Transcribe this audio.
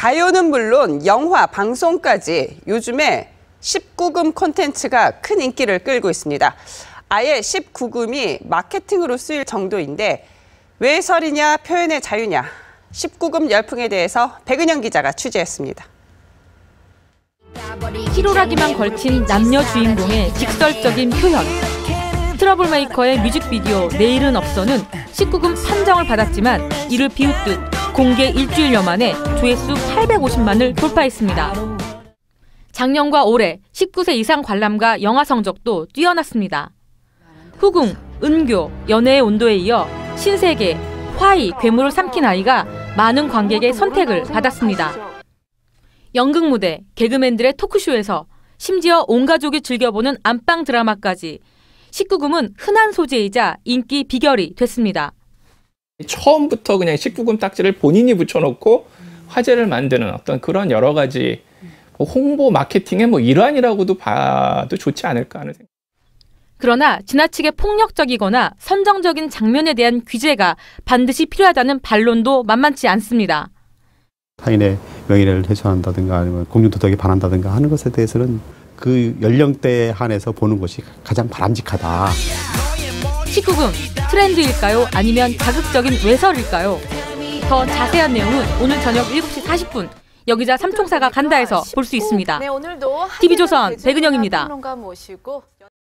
가요는 물론 영화, 방송까지 요즘에 19금 콘텐츠가 큰 인기를 끌고 있습니다. 아예 19금이 마케팅으로 쓰일 정도인데 왜 설이냐, 표현의 자유냐, 19금 열풍에 대해서 백은영 기자가 취재했습니다. 희로라기만 걸친 남녀 주인공의 직설적인 표현. 트러블메이커의 뮤직비디오 내일은 없어는 19금 판정을 받았지만 이를 비웃듯 공개 일주일여 만에 조회수 850만을 돌파했습니다. 작년과 올해 19세 이상 관람가 영화 성적도 뛰어났습니다. 후궁, 은교, 연애의 온도에 이어 신세계, 화이, 괴물을 삼킨 아이가 많은 관객의 선택을 받았습니다. 연극 무대, 개그맨들의 토크쇼에서 심지어 온 가족이 즐겨보는 안방 드라마까지 19금은 흔한 소재이자 인기 비결이 됐습니다. 처음부터 그냥 19금 딱지를 본인이 붙여놓고 화제를 만드는 어떤 그런 여러 가지 홍보 마케팅의 일환이라고도 봐도 좋지 않을까 하는 생각. 그러나 지나치게 폭력적이거나 선정적인 장면에 대한 규제가 반드시 필요하다는 반론도 만만치 않습니다. 타인의 명예를 훼손한다든가 아니면 공중도덕에 반한다든가 하는 것에 대해서는 그 연령대에 한해서 보는 것이 가장 바람직하다. 19금 트렌드일까요? 아니면 자극적인 외설일까요? 더 자세한 내용은 오늘 저녁 7시 40분 여기자 삼총사가 간다에서 볼 수 있습니다. TV조선 백은영입니다.